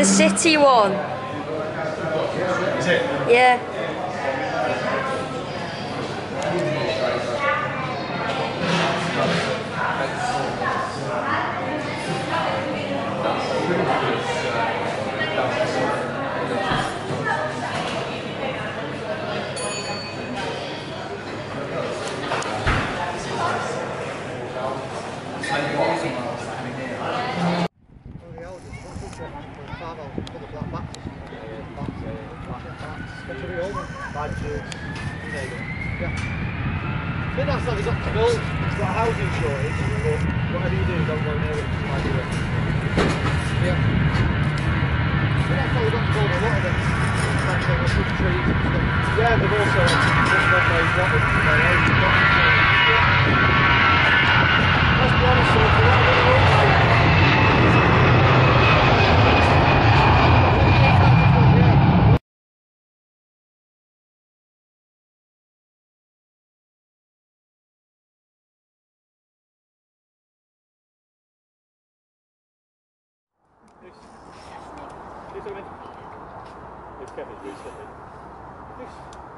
The city one. Is it? Yeah. I think that's how they got to build. It's got a housing shortage, but whatever you do, don't go near it. Might do it. Yeah. I think that's how they got to build a lot of them. Like the trees and stuff. Yeah, they've also just got those rotters in their own. Let's be honest, so for whatever it looks like. This Kevin, this